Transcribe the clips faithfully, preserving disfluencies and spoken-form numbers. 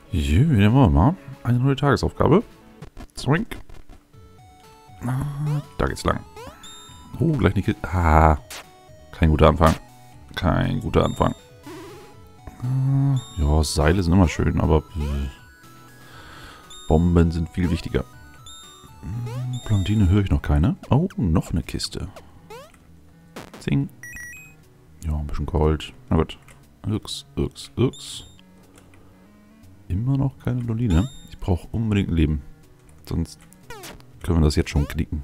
Jö, nehmen wir mal eine neue Tagesaufgabe. Zwink. Ah, da geht's lang. Oh, gleich nicht. Ah, kein guter Anfang. Kein guter Anfang. Ah, ja, Seile sind immer schön, aber äh, Bomben sind viel wichtiger. Blondine höre ich noch keine. Oh, noch eine Kiste. Zing. Ja, ein bisschen Gold. Na gut. Ups, ups, ups. Immer noch keine Blondine. Ich brauche unbedingt ein Leben. Sonst können wir das jetzt schon knicken.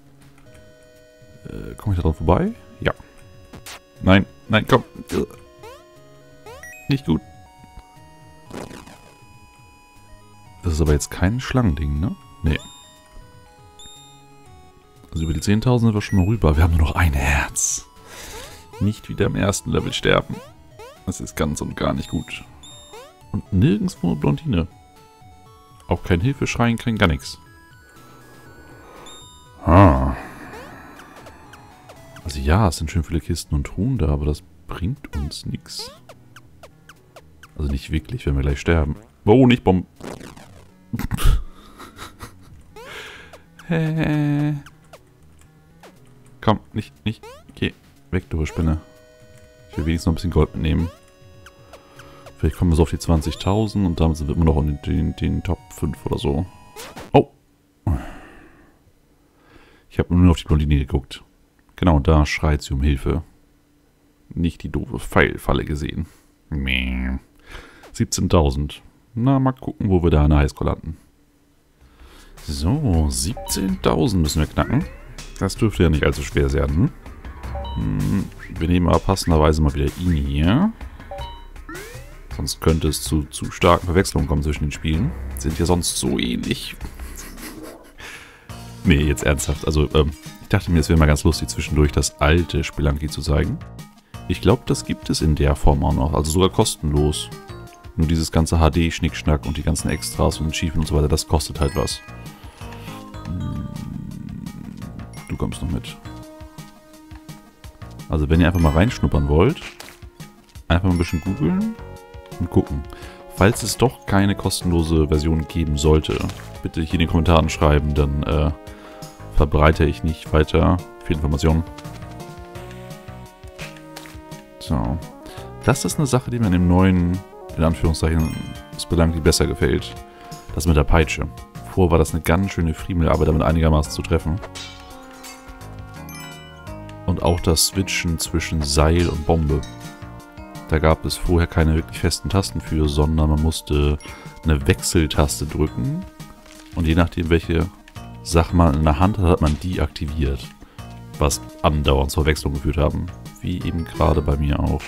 Äh, komme ich da drauf vorbei? Ja. Nein, nein, komm. Nicht gut. Das ist aber jetzt kein Schlangending, ne? Nee. Also über die zehntausend sind wir schon mal rüber. Wir haben nur noch ein Herz. Nicht wieder im ersten Level sterben. Das ist ganz und gar nicht gut. Und nirgendwo eine Blondine. Auch kein Hilfeschreien, kein gar nichts. Ah. Also ja, es sind schön viele Kisten und Truhen da, aber das bringt uns nichts. Also nicht wirklich, wenn wir gleich sterben. Oh, nicht Bomben. Hä? Komm, nicht, nicht. Geh weg, du Spinne. Ich will wenigstens noch ein bisschen Gold mitnehmen. Vielleicht kommen wir so auf die zwanzigtausend und damit sind wir immer noch in den, den, den Top fünf oder so. Oh! Ich habe nur auf die Blondine geguckt. Genau, da schreit sie um Hilfe. Nicht die doofe Pfeilfalle gesehen. siebzehntausend. Na, mal gucken, wo wir da in der Highscore landen. So, siebzehntausend müssen wir knacken. Das dürfte ja nicht allzu schwer sein. Hm? Wir nehmen aber passenderweise mal wieder ihn hier. Sonst könnte es zu, zu starken Verwechslungen kommen zwischen den Spielen. Sind ja sonst so ähnlich. Nee, jetzt ernsthaft. Also, ähm, ich dachte mir, es wäre mal ganz lustig, zwischendurch das alte Spelunky zu zeigen. Ich glaube, das gibt es in der Form auch noch. Also sogar kostenlos. Nur dieses ganze H D-Schnickschnack und die ganzen Extras und Achievements und so weiter, das kostet halt was. Du kommst noch mit. Also, wenn ihr einfach mal reinschnuppern wollt, einfach mal ein bisschen googeln und gucken. Falls es doch keine kostenlose Version geben sollte, bitte hier in den Kommentaren schreiben, dann äh, verbreite ich nicht weiter viel Informationen. So. Das ist eine Sache, die mir in dem neuen, in Anführungszeichen, Spelunky besser gefällt. Das mit der Peitsche. Vorher war das eine ganz schöne Friemelarbeit, damit einigermaßen zu treffen. Und auch das Switchen zwischen Seil und Bombe. Da gab es vorher keine wirklich festen Tasten für, sondern man musste eine Wechseltaste drücken. Und je nachdem, welche Sache man in der Hand hat, hat man die aktiviert. Was andauernd zur Wechselung geführt haben. Wie eben gerade bei mir auch.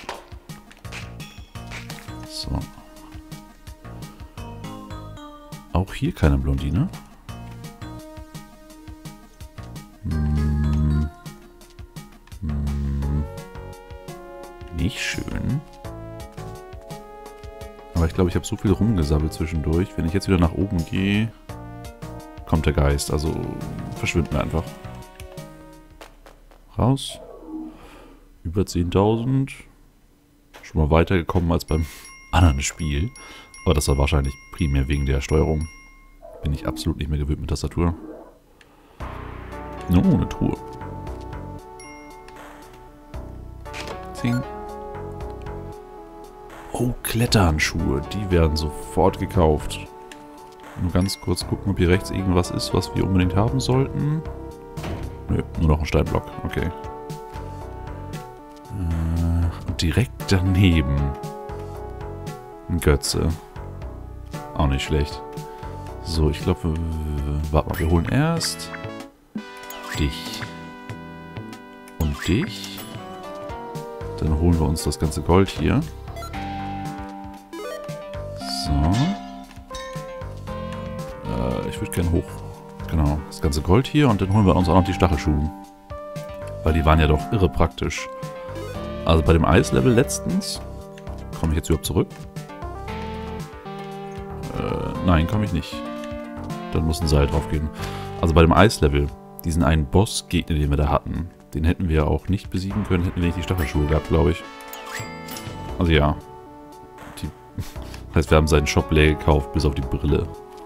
So. Auch hier keine Blondine. Hm. Hm. Nicht schön. Aber ich glaube, ich habe so viel rumgesabbelt zwischendurch. Wenn ich jetzt wieder nach oben gehe, kommt der Geist. Also verschwinden wir einfach. Raus. Über zehntausend. Schon mal weitergekommen als beim anderen Spiel. Aber das war wahrscheinlich primär wegen der Steuerung. Bin ich absolut nicht mehr gewöhnt mit Tastatur. Oh, eine Truhe. Zing. Oh, Kletterhandschuhe. Die werden sofort gekauft. Nur ganz kurz gucken, ob hier rechts irgendwas ist, was wir unbedingt haben sollten. Nö, nur noch ein Steinblock. Okay. Äh, und direkt daneben ein Götze. Auch nicht schlecht. So, ich glaube, warte mal, wir holen erst dich und dich. Dann holen wir uns das ganze Gold hier. So. Äh, ich würde gerne hoch. Genau, das ganze Gold hier und dann holen wir uns auch noch die Stachelschuhe. Weil die waren ja doch irre praktisch. Also bei dem Eislevel letztens. Komme ich jetzt überhaupt zurück? Äh, nein, komme ich nicht. Dann muss ein Seil drauf gehen. Also bei dem Eislevel, diesen einen Bossgegner, den wir da hatten, den hätten wir auch nicht besiegen können, hätten wir nicht die Stachelschuhe gehabt, glaube ich. Also ja. Die Das heißt, wir haben seinen Shop leer gekauft, bis auf die Brille.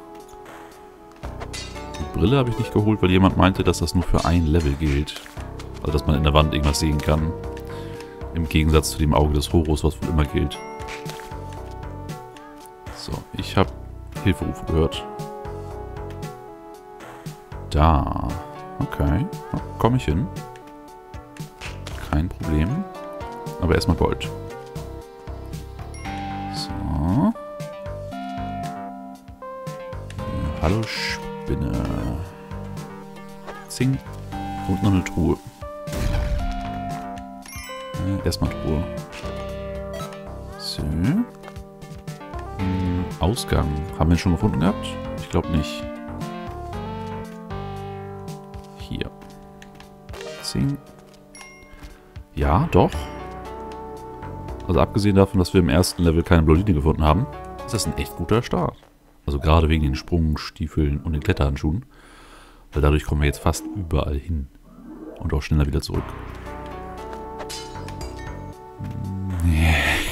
Die Brille habe ich nicht geholt, weil jemand meinte, dass das nur für ein Level gilt. Also, dass man in der Wand irgendwas sehen kann. Im Gegensatz zu dem Auge des Horus, was wohl immer gilt. So, ich habe Hilferufe gehört. Da. Okay. Da komme ich hin. Kein Problem. Aber erstmal Gold. So. Hallo Spinne. Zing. Und noch eine Truhe. Äh, erstmal Truhe. So. Hm, Ausgang. Haben wir ihn schon gefunden gehabt? Ich glaube nicht. Hier. Zing. Ja, doch. Also abgesehen davon, dass wir im ersten Level keine Blondine gefunden haben, ist das ein echt guter Start. Also gerade wegen den Sprungstiefeln und den Kletterhandschuhen. Weil dadurch kommen wir jetzt fast überall hin. Und auch schneller wieder zurück. Nee.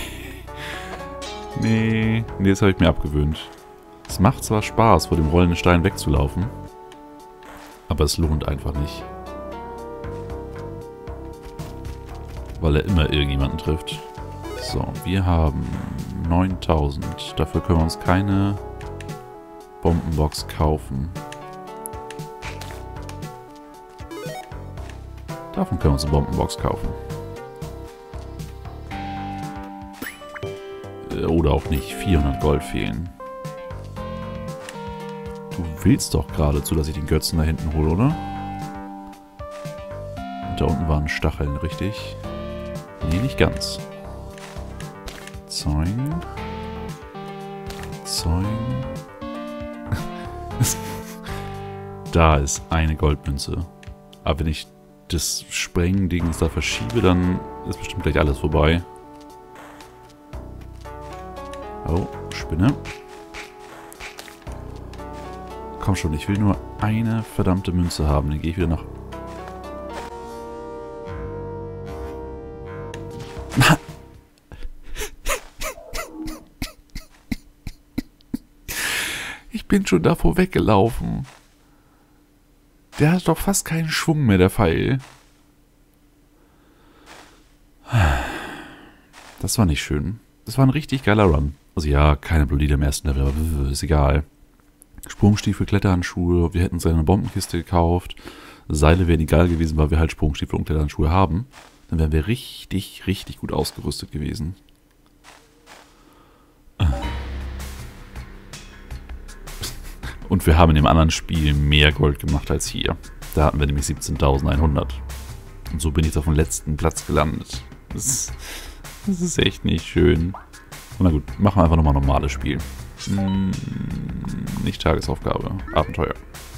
Nee, nee, das habe ich mir abgewöhnt. Es macht zwar Spaß, vor dem rollenden Stein wegzulaufen. Aber es lohnt einfach nicht. Weil er immer irgendjemanden trifft. So, wir haben neuntausend. Dafür können wir uns keine Bombenbox kaufen. Davon können wir uns eine Bombenbox kaufen. Oder auch nicht. vierhundert Gold fehlen. Du willst doch geradezu, dass ich den Götzen da hinten hole, oder? Und da unten waren Stacheln, richtig? Nee, nicht ganz. Zoing. Zoing. Da ist eine Goldmünze. Aber wenn ich das Sprengdings da verschiebe, dann ist bestimmt gleich alles vorbei. Oh, Spinne. Komm schon, ich will nur eine verdammte Münze haben. Dann gehe ich wieder nach... Ich bin schon davor weggelaufen. Der hat doch fast keinen Schwung mehr, der Pfeil. Das war nicht schön. Das war ein richtig geiler Run. Also ja, keine Blondine im ersten Level, aber ist egal. Sprungstiefel, Kletterhandschuhe, wir hätten uns eine Bombenkiste gekauft. Seile wären egal gewesen, weil wir halt Sprungstiefel und Kletterhandschuhe haben. Dann wären wir richtig, richtig gut ausgerüstet gewesen. Und wir haben in dem anderen Spiel mehr Gold gemacht als hier. Da hatten wir nämlich siebzehntausendeinhundert. Und so bin ich auf dem letzten Platz gelandet. Das ist, das ist echt nicht schön. Na gut, machen wir einfach nochmal ein normales Spiel. Hm, nicht Tagesaufgabe, Abenteuer.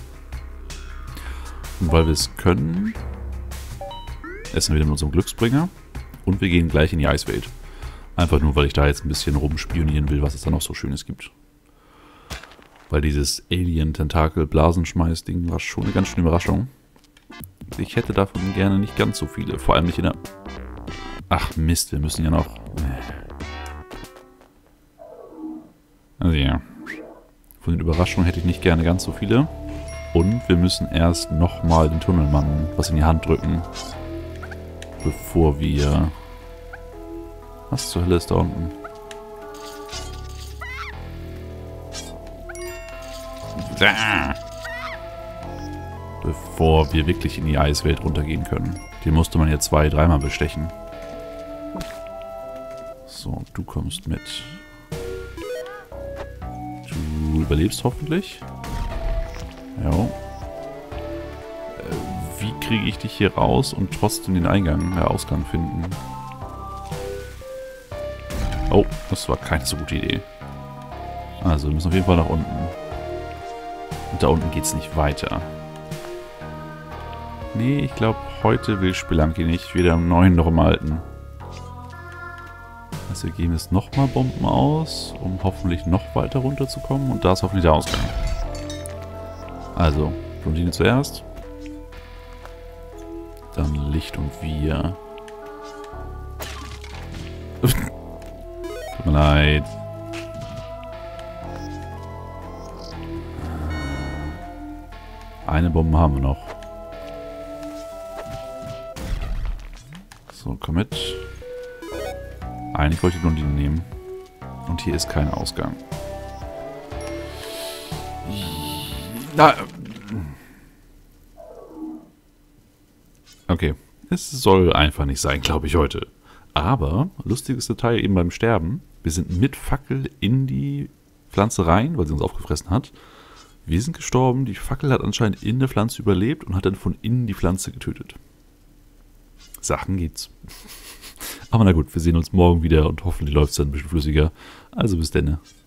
Und weil wir es können, essen wir wieder mit unserem Glücksbringer. Und wir gehen gleich in die Eiswelt. Einfach nur, weil ich da jetzt ein bisschen rumspionieren will, was es da noch so Schönes gibt. Weil dieses Alien-Tentakel-Blasenschmeiß-Ding war schon eine ganz schöne Überraschung. Ich hätte davon gerne nicht ganz so viele. Vor allem nicht in der... Ach Mist, wir müssen ja noch... Also ja. Von den Überraschungen hätte ich nicht gerne ganz so viele. Und wir müssen erst nochmal den Tunnelmann was in die Hand drücken. Bevor wir... Was zur Hölle ist da unten? Bevor wir wirklich in die Eiswelt runtergehen können. Den musste man jetzt zwei, dreimal bestechen. So, du kommst mit. Du überlebst hoffentlich. Ja. Äh, wie kriege ich dich hier raus und trotzdem den Eingang, den Ausgang finden? Oh, das war keine so gute Idee. Also, wir müssen auf jeden Fall nach unten. Und da unten geht es nicht weiter. Nee, ich glaube, heute will Spelunky nicht. Weder im neuen noch im alten. Also wir geben jetzt nochmal Bomben aus, um hoffentlich noch weiter runterzukommen. Und da ist hoffentlich der Ausgang. Also, Blondine zuerst. Dann Licht und wir. Tut mir leid. Eine Bombe haben wir noch. So, komm mit. Eigentlich wollte ich nur die nehmen. Und hier ist kein Ausgang. Na. Okay. Es soll einfach nicht sein, glaube ich, heute. Aber, lustiges Detail eben beim Sterben. Wir sind mit Fackel in die Pflanze rein, weil sie uns aufgefressen hat. Wir sind gestorben. Die Fackel hat anscheinend in der Pflanze überlebt und hat dann von innen die Pflanze getötet. Sachen geht's. Aber na gut, wir sehen uns morgen wieder und hoffentlich läuft es dann ein bisschen flüssiger. Also bis dann.